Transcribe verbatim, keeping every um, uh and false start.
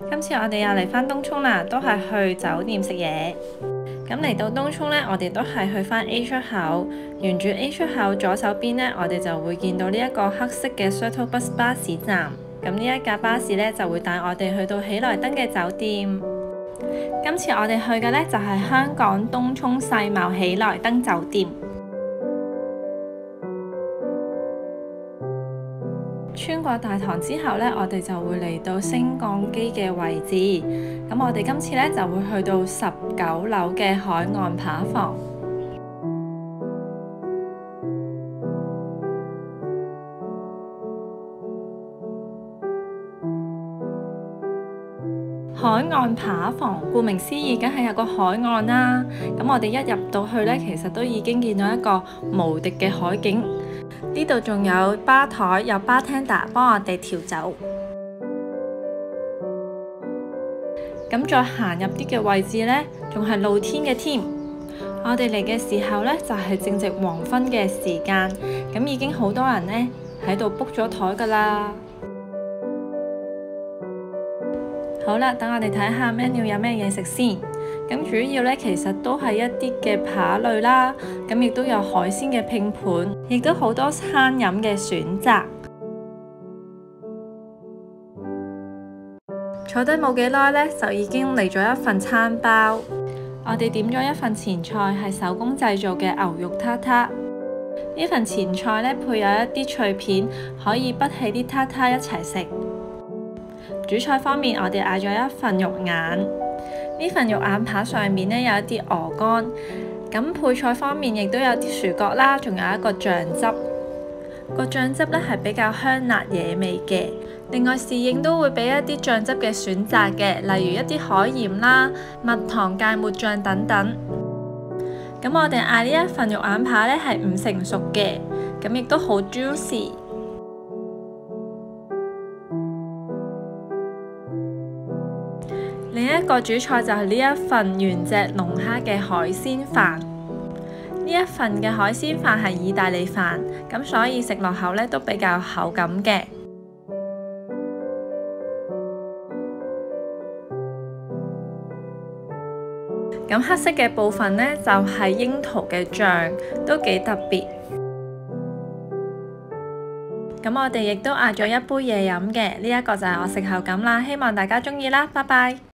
今次我哋又嚟返東涌啦，都係去酒店食嘢。咁嚟到東涌呢，我哋都係去返 A 出口，沿住 A 出口左手邊呢，我哋就會見到呢一個黑色嘅 Shuttle Bus 巴士站。咁呢一架巴士呢，就會帶我哋去到喜來登嘅酒店。今次我哋去嘅呢，就係香港東涌世貿喜來登酒店。穿過大堂之後呢，我哋就會嚟到升降機嘅位置。咁我哋今次呢，就會去到十九樓嘅海岸扒房。海岸扒房，顧名思義，梗係有個海岸啦。咁我哋一入到去呢，其實都已經見到一個無敵嘅海景。呢度仲有吧台，有 bartender 幫我哋調酒。咁再行入啲嘅位置呢，仲係露天嘅添。我哋嚟嘅時候呢，就係正值黃昏嘅時間，咁已經好多人呢喺度 book 咗台㗎啦。好啦，等我哋睇下 menu 有咩嘢食先。咁主要呢，其實都係一啲嘅扒類啦，咁亦都有海鮮嘅拼盤，亦都好多餐飲嘅選擇。坐低冇幾耐呢，就已經嚟咗一份餐包。我哋點咗一份前菜，係手工製造嘅牛肉撻撻。呢份前菜呢，配有一啲脆片，可以滗起啲撻撻一齊食。主菜方面，我哋嗌咗一份肉眼。呢份肉眼扒上面呢，有一啲鵝肝，咁配菜方面亦都有啲薯角啦，仲有一個醬汁。個醬汁呢係比較香辣惹味嘅。另外侍應都會俾一啲醬汁嘅選擇嘅，例如一啲海鹽啦、蜜糖芥末醬等等。咁我哋嗌呢一份肉眼扒呢係五成熟嘅，咁亦都好 juicy。另一個主菜就係呢一份原隻龍蝦嘅海鮮飯。呢一份嘅海鮮飯係意大利飯，咁所以食落口呢都比較口感嘅。咁黑色嘅部分呢，就係櫻桃嘅醬，都幾特別。咁我哋亦都嗌咗一杯嘢飲嘅，呢一個就係我食後感啦，希望大家鍾意啦，拜拜。